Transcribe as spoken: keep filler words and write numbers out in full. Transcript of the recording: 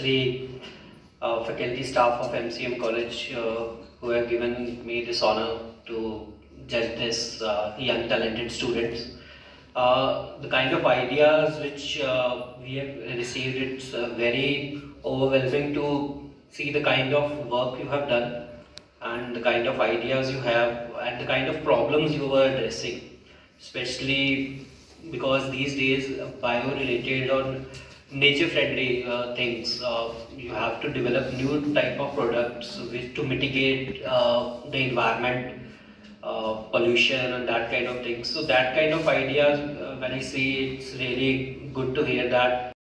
especially uh, faculty staff of M C M College uh, who have given me this honor to judge this uh, young talented students. Uh, the kind of ideas which uh, we have received, it's uh, very overwhelming to see the kind of work you have done and the kind of ideas you have and the kind of problems you were addressing, especially because these days uh, bio related or nature friendly uh, things, uh, you have to develop new type of products which to mitigate uh, the environment uh, pollution and that kind of things. So that kind of ideas, uh, when I see, it's really good to hear that